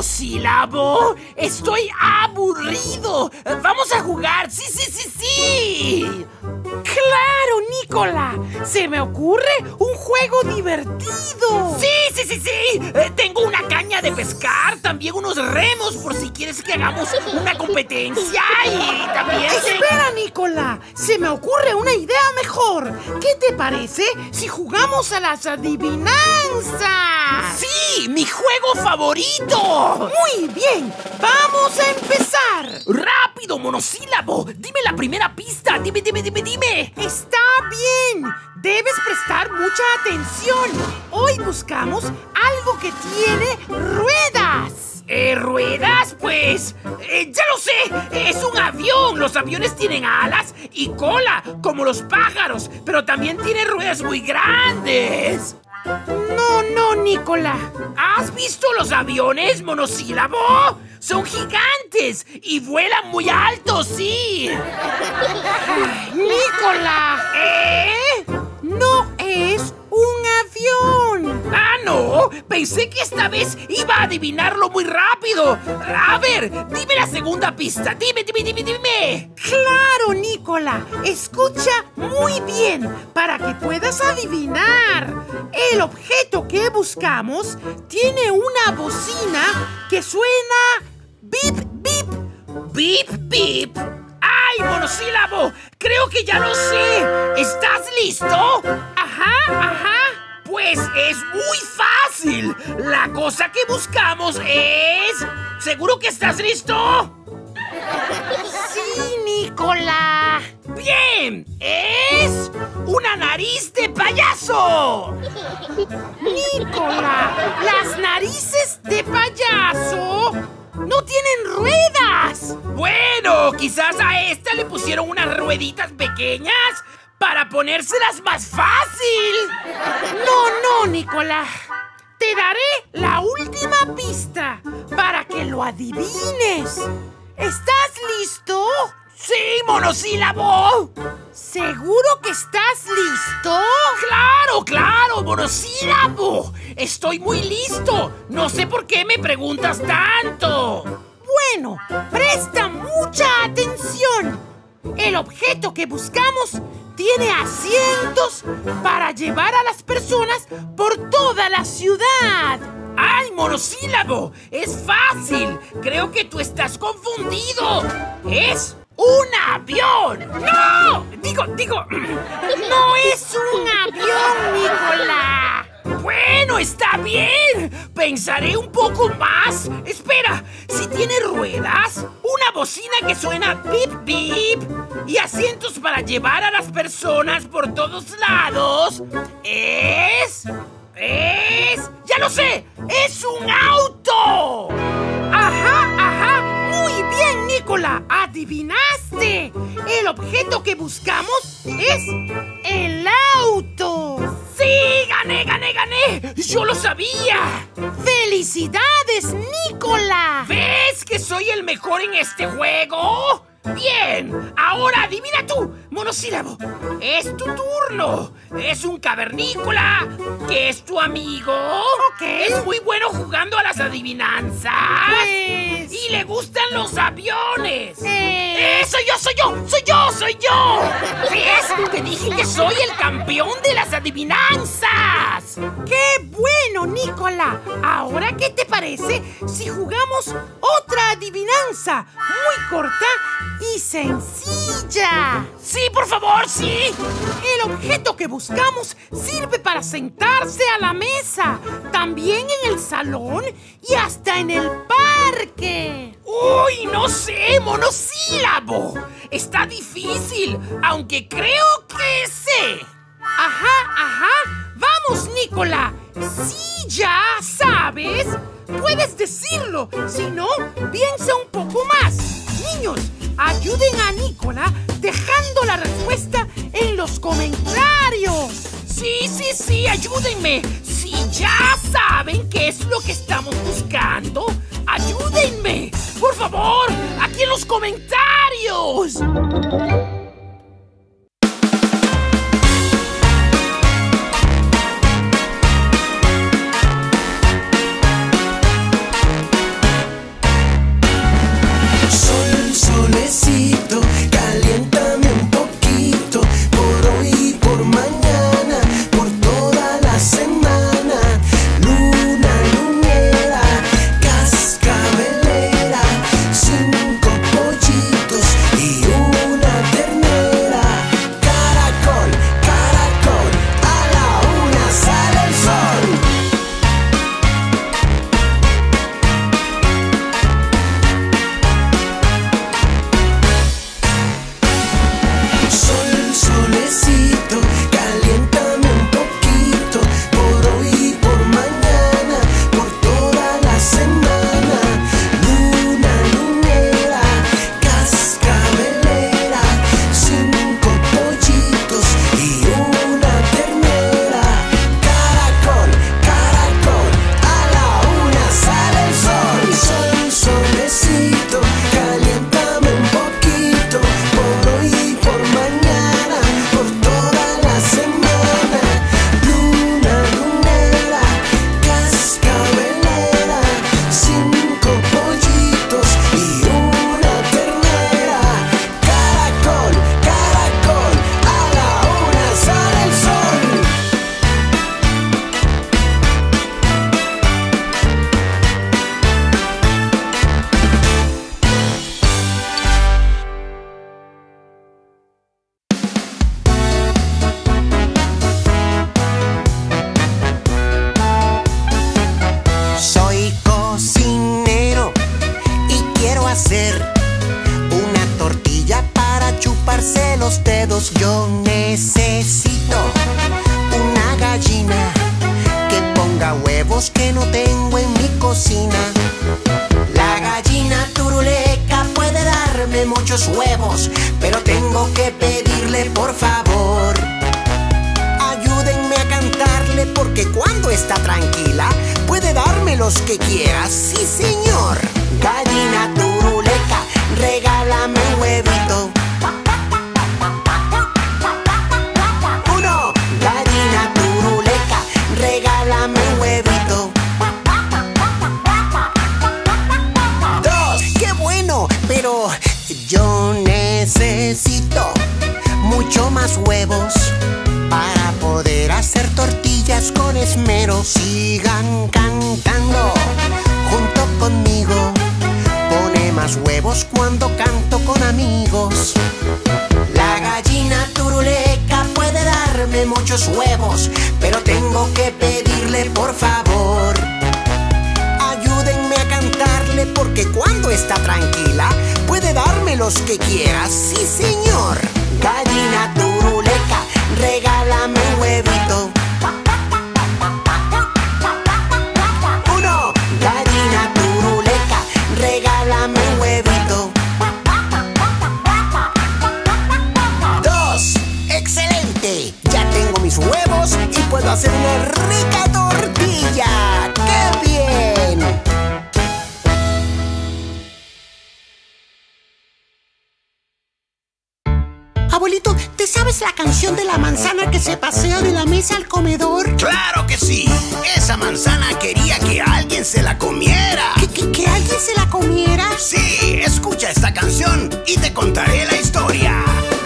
monosílabo! ¡Estoy aburrido! ¡Vamos a jugar! ¡Sí, sí, sí, sí! ¡Claro, Nicola! ¡Se me ocurre un juego divertido! ¡Sí, sí, sí, sí! Tengo una caña de pescar, también unos remos por si quieres que hagamos una competencia y también... ¡Espera, Nicola! ¡Se me ocurre una idea mejor! ¿Qué te parece si jugamos a las adivinanzas? ¡Sí! ¡Mi juego favorito! ¡Muy bien! ¡Vamos a empezar! ¡Rápido, monosílabo! ¡Dime la primera pista! ¡Dime! ¡Está bien! Debes prestar mucha atención. Hoy buscamos algo que tiene ruedas. ¿Ruedas? Pues... ¡ya lo sé! ¡Es un avión! Los aviones tienen alas y cola, como los pájaros, pero también tiene ruedas muy grandes. No, Nicola. ¿Has visto los aviones, monosílabo? ¡Son gigantes y vuelan muy alto, sí! ¡Nicola! No es un avión. ¡Ah, no! Pensé que esta vez iba a adivinarlo muy rápido. A ver, dime la segunda pista. Dime. ¡Claro, Nicola! Escucha muy bien para que puedas adivinar. El objeto que buscamos tiene una bocina que suena bip, bip. ¡Bip, bip! ¡Ay, monosílabo! Creo que ya lo sé. ¿Estás listo? Ajá. Pues es muy fácil. La cosa que buscamos es... ¿Seguro que estás listo? Sí, Nicola. ¡Bien! ¡Es una nariz de payaso! Nicola, las narices de payaso no tienen ruedas. Bueno, quizás a esta le pusieron unas rueditas pequeñas para ponérselas más fácil. No, Nicola. Te daré la última pista para que lo adivines. ¿Estás listo? ¡Sí, monosílabo! ¿Seguro que estás listo? ¡Claro, monosílabo! ¡Estoy muy listo! No sé por qué me preguntas tanto. Bueno, presta mucha atención. El objeto que buscamos tiene asientos para llevar a las personas por toda la ciudad. ¡Ay, monosílabo! ¡Es fácil! Creo que tú estás confundido. ¡Es un avión! ¡No! Digo... ¡No es un avión, Nicola! Bueno, está bien. Pensaré un poco más. Espera, si tiene ruedas, una bocina que suena bip bip y asientos para llevar a las personas por todos lados, ¡ya lo sé! ¡Es un auto! ¡Ajá! ¡Muy bien, Nicola! ¡Adivinaste! El objeto que buscamos es el auto. ¡Sí! ¡Gané! ¡Yo lo sabía! ¡Felicidades, Nicola! ¿Ves que soy el mejor en este juego? ¡Bien! Ahora adivina tú, monosílabo. Es tu turno. Es un cavernícola que es tu amigo. Ok. Es muy bueno jugando a las adivinanzas. Pues... Y le gustan los aviones. ¡Soy yo! ¿Ves? Te dije que soy el campeón de las adivinanzas. ¡Qué bueno, Nicola! Ahora, ¿qué te parece si jugamos otra adivinanza muy corta y sencilla? Sí, por favor, sí. El objeto que buscamos sirve para sentarse a la mesa, también en el salón y hasta en el parque. ¡Uy, no sé, monosílabo! Está difícil, aunque creo que sé. Ajá. ¡Vamos, Nicola! Si ya sabes, puedes decirlo. Si no, piensa un poco más. Niños, ayuden a Nicola dejando la respuesta en los comentarios. Sí, ayúdenme. Si ya saben qué es lo que estamos buscando, ayúdenme. Por favor, aquí en los comentarios. que no tengo en mi cocina. La gallina turuleca puede darme muchos huevos, pero tengo que pedirle por favor. Ayúdenme a cantarle porque cuando está tranquila puede darme los que quiera, sí señor. Gallina turuleca, regálame un huevito. Uno, gallina turuleca, regálame un huevito. Dos, qué bueno, pero yo necesito mucho más huevos para poder hacer tortillas con esmero. Sigan cantando junto conmigo. Pone más huevos cuando canto con amigos. La gallina turuleca puede darme muchos huevos, pero tengo que pedirle por favor. Ayúdenme a cantarle porque cuando está tranquila puede darme los que quiera, sí señor. Gallina turuleca, regálame un huevito. Uno, gallina turuleca, regálame un huevito. Dos, excelente. Ya tengo mis huevos y puedo hacer una rica tortilla. ¡Qué bien! Abuelito, ¿te sabes la canción de la manzana que se pasea de la mesa al comedor? ¡Claro que sí! Esa manzana quería que alguien se la comiera. ¿Que alguien se la comiera? Sí, escucha esta canción y te contaré la historia.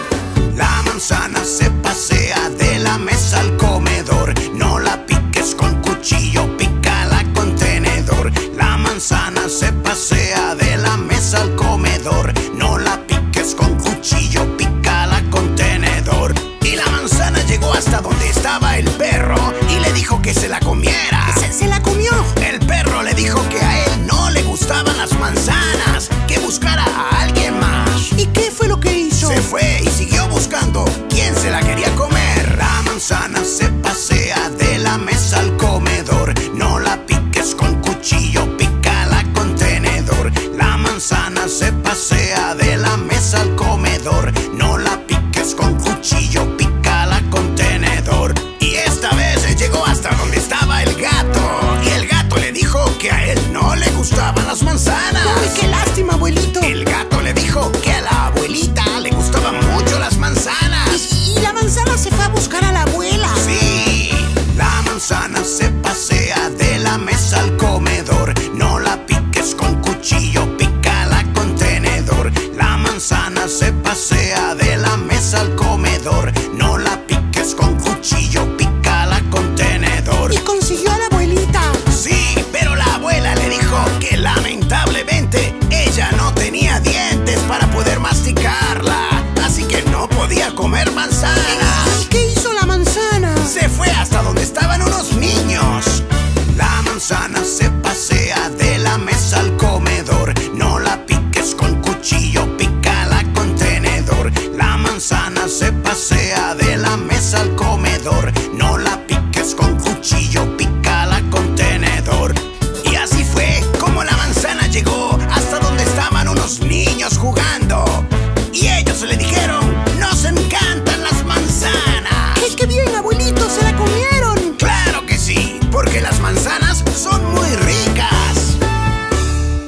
La manzana se pasea de la mesa al comedor. No la piques con cuchillo, pícala con tenedor. La manzana se pasea de la mesa al comedor. No la piques con cuchillo, pícala con tenedor. Y la manzana llegó hasta donde estaba el perro y le dijo que se la comiera. ¿Se la comió? El perro le dijo que a él no le gustaban las manzanas, que buscara a alguien más. ¿Y qué fue lo que hizo? Se fue y siguió buscando quién se la quería comer. La manzana se pasea de la mesa al comedor. No la piques con cuchillo, pícala con tenedor. La manzana se pasea de la mesa al comedor. No la piques con cuchillo, pícala con tenedor. Y esta vez llegó hasta donde estaba el gato. Y el gato le dijo que a él no le gustaban las manzanas. ¡Uy, qué lástima, abuelito! El gato le dijo que a la abuelita le gustaban mucho las manzanas. Y la manzana se fue a buscar a la abuela. Sí, la manzana se pasea de la mesa al comedor. No la piques con cuchillo, pícala con tenedor. La manzana se pasea de la mesa al comedor. No la piques con cuchillo, pícala con tenedor. Y consiguió a la abuelita. Sí, pero la abuela le dijo que lamentablemente ella no tenía dientes para poder masticarla, así que no podía comer manzanas. ¿Y qué hizo la manzana? Se fue hasta donde estaban unos niños. La manzana se pasea de la mesa al comedor. No la piques con cuchillo, pícala con tenedor. La manzana se pasea de la mesa al comedor. No la piques con cuchillo, pícala con tenedor. Y así fue como la manzana llegó hasta donde estaban unos niños jugando. Y ellos le dijeron: ¡nos encantan las manzanas! ¡Qué bien, abuelito! ¡Se la comieron! ¡Claro que sí! Porque las manzanas son muy ricas.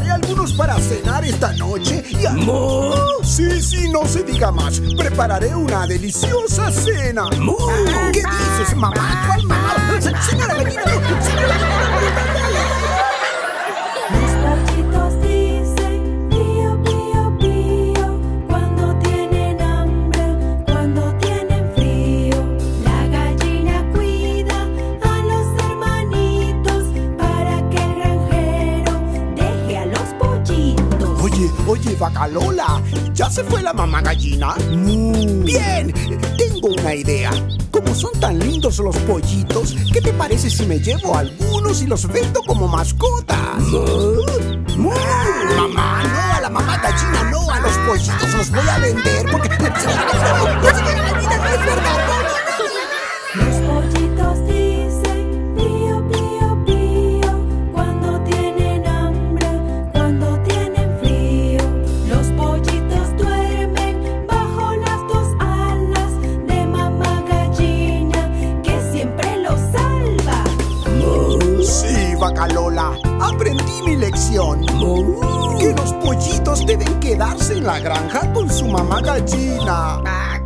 preparé algunos para cenar esta noche y... ¡Mu! Sí, no se diga más. Prepararé una deliciosa cena. ¡Mu! ¿Qué dices, mamá? ¿Cuál mamá? Señora gallina, Los pollitos dicen pío, pío, pío, cuando tienen hambre, cuando tienen frío. La gallina cuida a los hermanitos para que el granjero deje a los pollitos. Oye, Vacalola, ¿ya se fue la mamá gallina? Bien, tengo una idea. Como son tan lindos los pollitos, ¿qué te parece si me llevo algunos y los vendo como mascotas? Mamá, no, a la mamá gallina, no, a los pollitos los voy a vender porque... Los pollitos dicen pío, pío, pío, cuando tienen hambre, cuando tienen frío. Los pollitos duermen bajo las dos alas de mamá gallina, que siempre los salva. Sí, Vacalola, aprendí mi lección. Que los pollitos deben quedarse en la granja con su mamá gallina.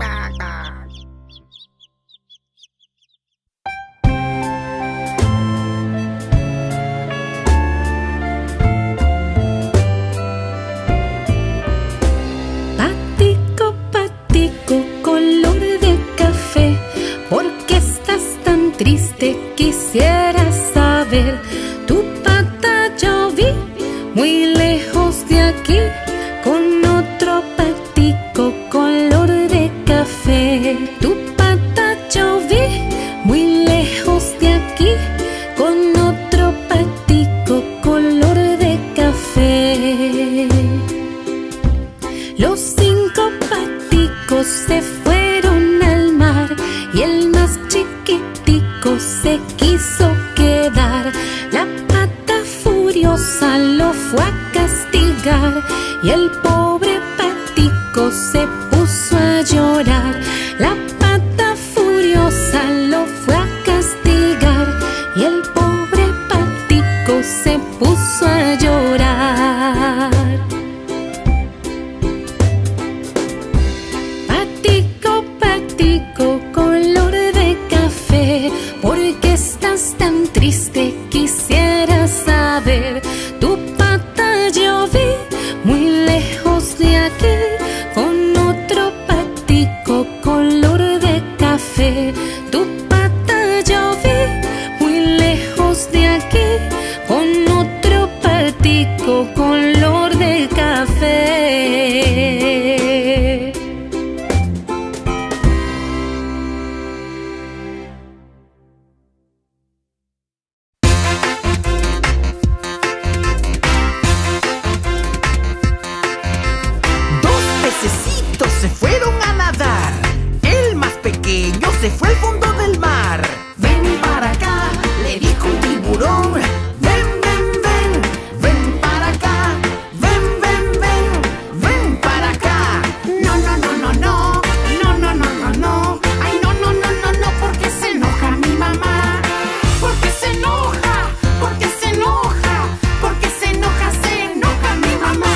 Patico, patico, color de café, ¿por qué estás tan triste? Quisiera saber. Tu pata yo vi muy lejos de aquí, con otro patico color de café. Tu pata yo vi muy lejos de aquí, con otro patico color de café. Los 5 paticos se fueron al mar y el más chiquitico se quiso quedar. La pata furiosa lo fue a castigar y el pobre patico se puso a llorar. La pata furiosa lo fue a castigar y el pobre patico se puso a llorar. Patico, patico, color de café, ¿por qué estás tan triste? Quisiera saber. Tu pata yo vi muy lejos de aquí, con otro patico color de café. Tu pata yo vi muy lejos de aquí, con otro patico color de café. Dos pececitos se fueron a nadar. El más pequeño se fue al fondo del mar. Ven para acá, le dijo un tiburón. Ven, ven, ven, ven para acá. Ven, ven, ven, ven para acá. No, no, no, no, no. No, no, no, no, no. Ay, no, no, no, no, no, porque se enoja mi mamá. Porque se enoja, porque se enoja, porque se enoja mi mamá.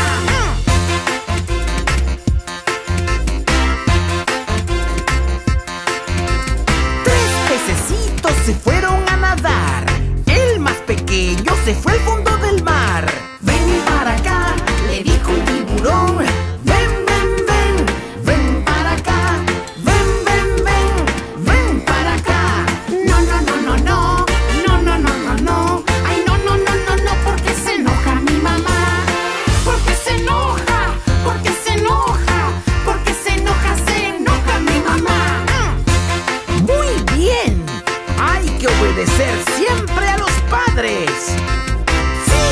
Tres pececitos se fueron a nadar. El más pequeño se fue al fondo del mar. Ven para acá, le dijo un tiburón. Ven, ven, ven, ven para acá. Ven, ven, ven, ven para acá. No, no, no, no, no. No, no, no, no, no. Ay, no, no, no, no, no, porque se enoja mi mamá. Porque se enoja, porque se enoja, porque se enoja mi mamá. Muy bien. Hay que obedecer siempre a los padres. ¡Sí!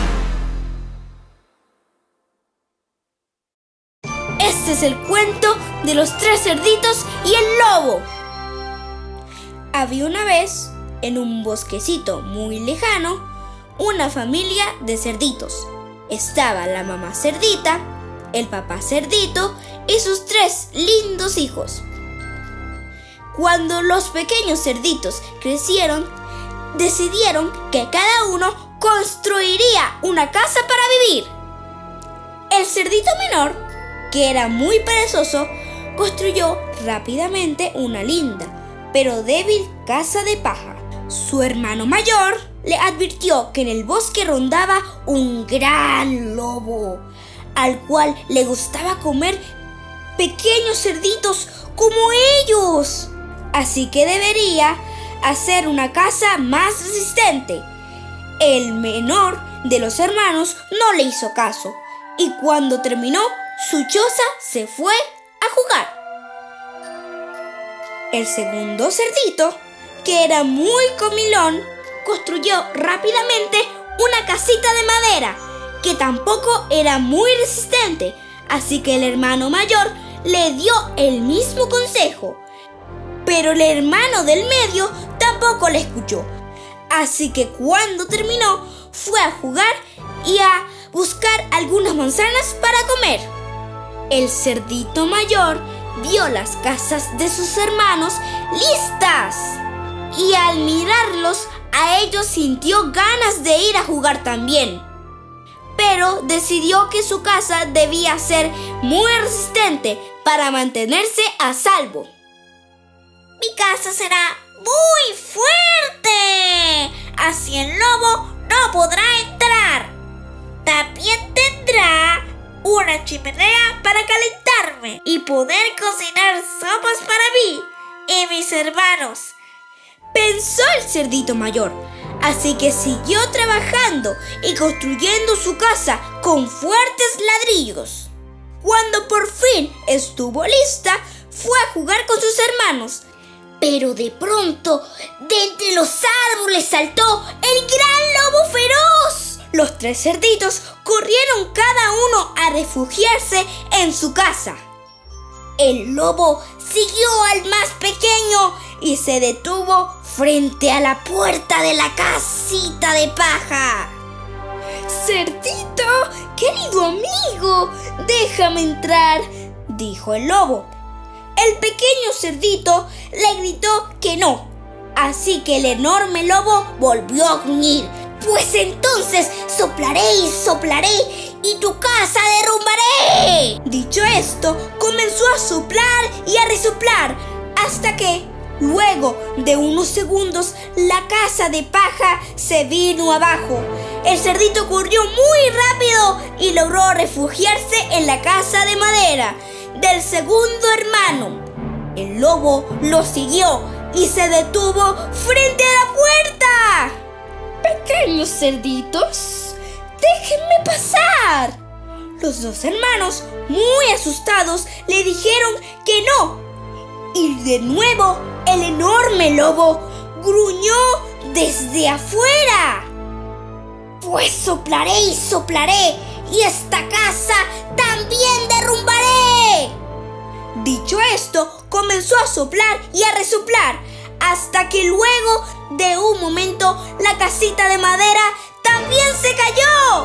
Este es el cuento de los 3 cerditos y el lobo. Había una vez, en un bosquecito muy lejano, una familia de cerditos. Estaba la mamá cerdita, el papá cerdito y sus 3 lindos hijos. Cuando los pequeños cerditos crecieron, decidieron que cada uno construiría una casa para vivir. El cerdito menor, que era muy perezoso, construyó rápidamente una linda, pero débil casa de paja. Su hermano mayor le advirtió que en el bosque rondaba un gran lobo, al cual le gustaba comer pequeños cerditos como ellos. Así que debería hacer una casa más resistente. El menor de los hermanos no le hizo caso, y cuando terminó su choza se fue a jugar. El segundo cerdito, que era muy comilón, construyó rápidamente una casita de madera, que tampoco era muy resistente, así que el hermano mayor le dio el mismo consejo. Pero el hermano del medio tampoco le escuchó, así que cuando terminó fue a jugar y a buscar algunas manzanas para comer. El cerdito mayor vio las casas de sus hermanos listas y al mirarlos a ellos sintió ganas de ir a jugar también. Pero decidió que su casa debía ser muy resistente para mantenerse a salvo. Mi casa será muy fuerte, así el lobo no podrá entrar. También tendrá una chimenea para calentarme y poder cocinar sopas para mí y mis hermanos, pensó el cerdito mayor. Así que siguió trabajando y construyendo su casa con fuertes ladrillos. Cuando por fin estuvo lista, fue a jugar con sus hermanos. Pero de pronto, de entre los árboles saltó el gran lobo feroz. Los tres cerditos corrieron cada uno a refugiarse en su casa. El lobo siguió al más pequeño y se detuvo frente a la puerta de la casita de paja. «Cerdito, querido amigo, déjame entrar», dijo el lobo. El pequeño cerdito le gritó que no, así que el enorme lobo volvió a gruñir. «Pues entonces soplaré y soplaré y tu casa derrumbaré». Dicho esto, comenzó a soplar y a resoplar hasta que, luego de unos segundos, la casa de paja se vino abajo. El cerdito corrió muy rápido y logró refugiarse en la casa de madera del segundo hermano. El lobo lo siguió y se detuvo frente a la puerta. «Pequeños cerditos, déjenme pasar». Los dos hermanos, muy asustados, le dijeron que no. Y de nuevo, el enorme lobo gruñó desde afuera. «Pues soplaré y soplaré y esta casa también derrumbaré». Dicho esto, comenzó a soplar y a resoplar hasta que luego de un momento la casita de madera también se cayó.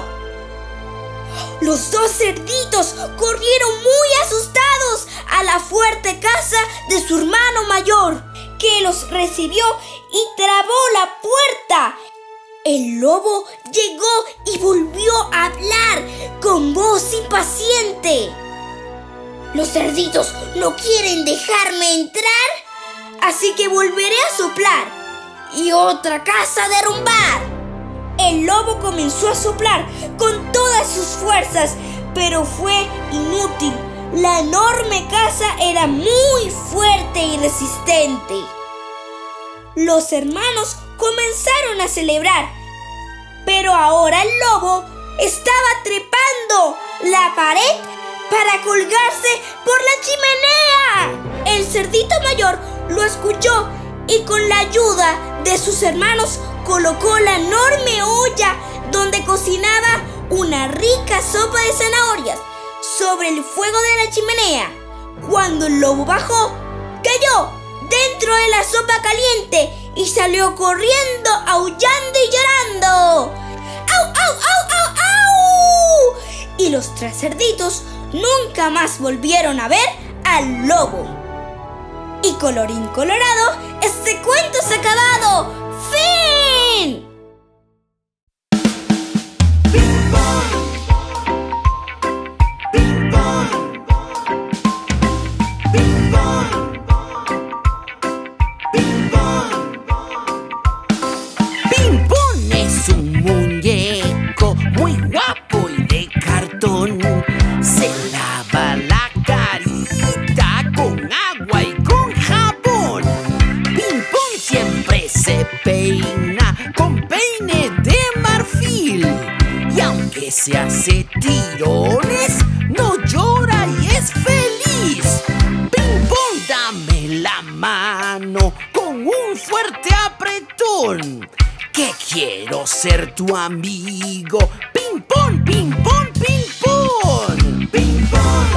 Los dos cerditos corrieron muy asustados a la fuerte casa de su hermano mayor, que los recibió y trabó la puerta. El lobo llegó y volvió a hablar con voz impaciente. «Los cerditos no quieren dejarme entrar, así que volveré a soplar y otra casa a derrumbar». El lobo comenzó a soplar con todas sus fuerzas, pero fue inútil. La enorme casa era muy fuerte y resistente. Los hermanos comenzaron a celebrar, pero ahora el lobo estaba trepando la pared para colgarse por la chimenea. El cerdito mayor lo escuchó y con la ayuda de sus hermanos colocó la enorme olla donde cocinaba una rica sopa de zanahorias sobre el fuego de la chimenea. Cuando el lobo bajó, cayó dentro de la sopa caliente y salió corriendo, aullando y llorando. ¡Au, au, au, au, au! Y los tres cerditos nunca más volvieron a ver al lobo. Y colorín colorado, este cuento se ha acabado. ¡Fin! hace tirones, no llora y es feliz. Ping pong, dame la mano con un fuerte apretón, que quiero ser tu amigo. Ping pong, ping pong, ping pong. Ping pong,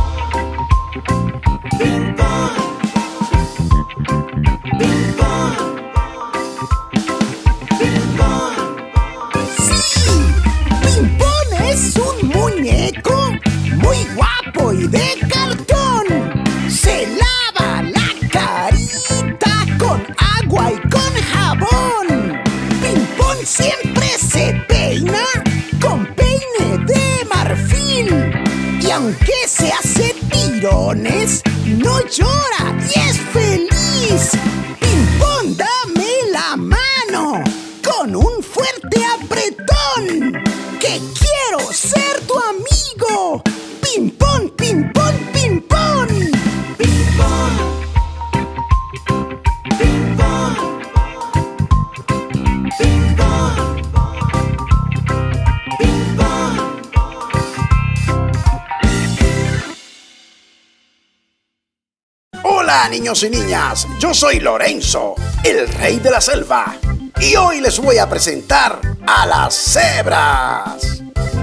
ping pong, ping pong, ping pong. ¡Sí! Pimpón es un muñeco muy guapo y de cartón. Se lava la carita con agua y con jabón. Pimpón siempre se peina con peine de marfil. Y aunque se hace tirones, no llora y es feliz. Pimpón, dame la mano con un fuerte apretón, que quiero ser tu amigo. Pimpón, pimpón, pimpón. Ping-pong, ping-pong, ping-pong, ping-pong. Hola, niños y niñas, yo soy Lorenzo, el rey de la selva, y hoy les voy a presentar a las cebras.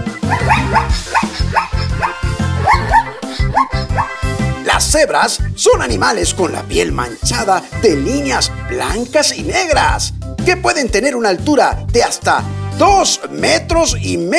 Las cebras son animales con la piel manchada de líneas blancas y negras, que pueden tener una altura de hasta 2,5 metros.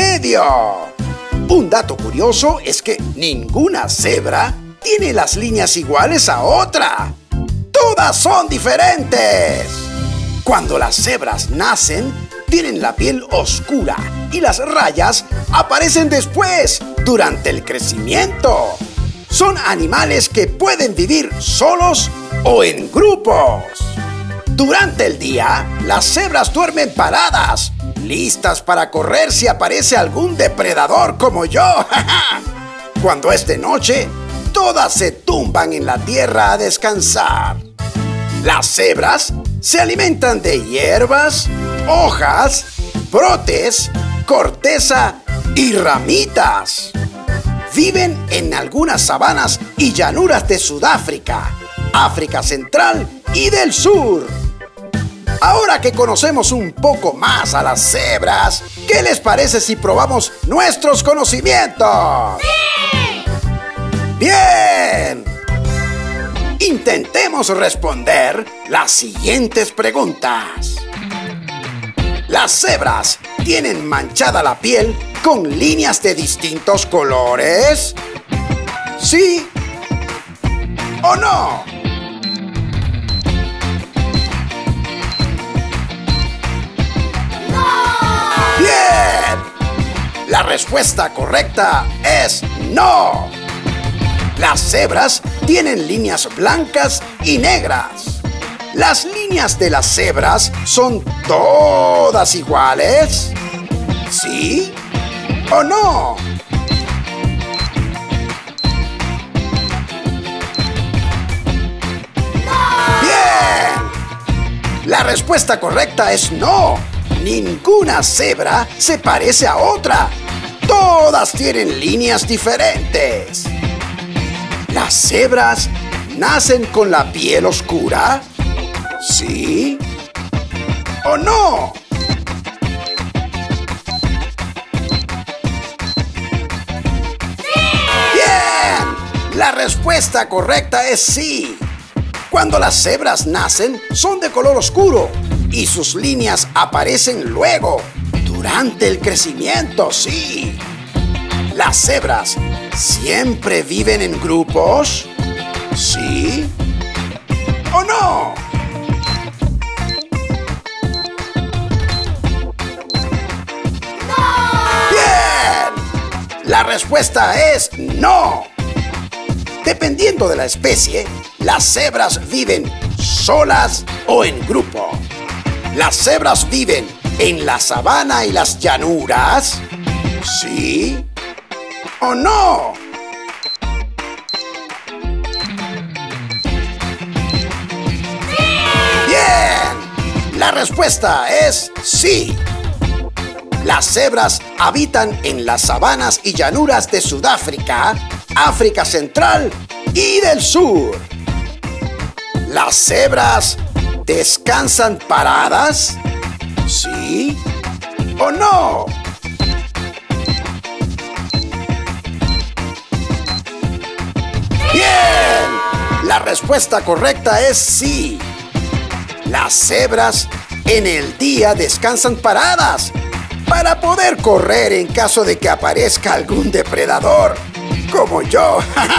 Un dato curioso es que ninguna cebra tiene las líneas iguales a otra. Todas son diferentes. Cuando las cebras nacen, tienen la piel oscura y las rayas aparecen después, durante el crecimiento. Son animales que pueden vivir solos o en grupos. Durante el día, las cebras duermen paradas, listas para correr si aparece algún depredador como yo. Cuando es de noche, todas se tumban en la tierra a descansar. Las cebras se alimentan de hierbas, hojas, brotes, corteza y ramitas. Viven en algunas sabanas y llanuras de Sudáfrica, África Central y del Sur. Ahora que conocemos un poco más a las cebras, ¿qué les parece si probamos nuestros conocimientos? ¡Sí! ¡Bien! Intentemos responder las siguientes preguntas. ¿Las cebras tienen manchada la piel con líneas de distintos colores? ¿Sí o no? ¡Bien! La respuesta correcta es no. Las cebras tienen líneas blancas y negras. ¿Las líneas de las cebras son todas iguales? ¿Sí o no? ¡Bien! La respuesta correcta es no. Ninguna cebra se parece a otra. Todas tienen líneas diferentes. ¿Las cebras nacen con la piel oscura? ¿Sí o no? ¡Bien! La respuesta correcta es sí. Cuando las cebras nacen, son de color oscuro y sus líneas aparecen luego, durante el crecimiento, sí. ¿Las cebras siempre viven en grupos? ¿Sí o no? ¡Bien! La respuesta es no. Dependiendo de la especie, las cebras viven solas o en grupo. ¿Las cebras viven en la sabana y las llanuras? ¿Sí o no? ¡Bien! La respuesta es sí. Las cebras habitan en las sabanas y llanuras de Sudáfrica, África Central y del Sur. ¿Las cebras descansan paradas? ¿Sí o no? ¡Bien! La respuesta correcta es sí. Las cebras en el día descansan paradas para poder correr en caso de que aparezca algún depredador, como yo.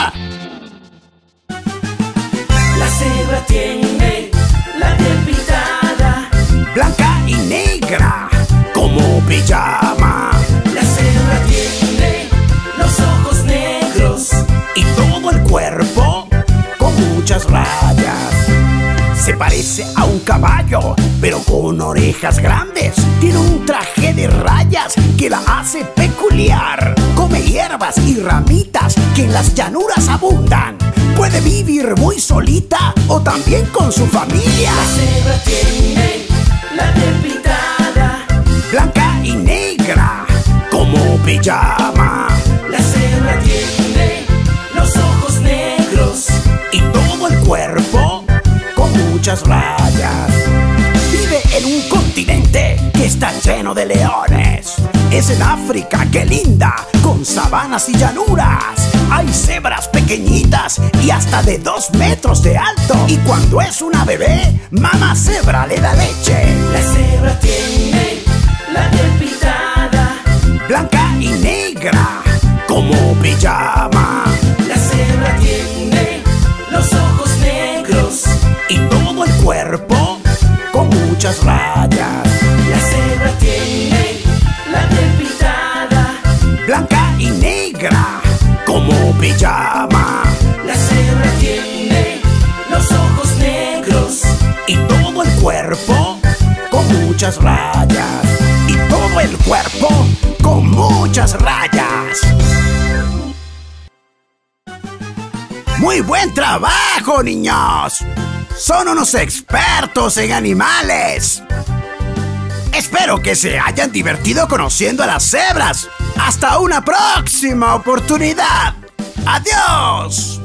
La cebra tiene la piel pintada, Blanca y negra, como pijama. la cebra tiene los ojos negros Y todo el cuerpo con muchas rayas. Se parece a un caballo, pero con orejas grandes. Tiene un traje de rayas que la hace peculiar. Come hierbas y ramitas que en las llanuras abundan. Puede vivir muy solita o también con su familia. La cebra tiene la piel pintada, Blanca y negra, como pijama. la cebra tiene los ojos negros Y todo el cuerpo con muchas rayas. Vive en un continente que está lleno de leones. Es en África, qué linda, con sabanas y llanuras. Hay cebras pequeñitas y hasta de 2 metros de alto. Y cuando es una bebé, mamá cebra le da leche. La cebra tiene la piel pintada, Blanca y negra, como pijama. la cebra tiene los ojos negros Y todo el cuerpo con muchas rayas. la cebra tiene la piel pintada, Blanca y negra, como pijama. la cebra tiene los ojos negros Y todo el cuerpo con muchas rayas. Y todo el cuerpo con muchas rayas. ¡Muy buen trabajo, niños! Son unos expertos en animales. Espero que se hayan divertido conociendo a las cebras. ¡Hasta una próxima oportunidad! ¡Adiós!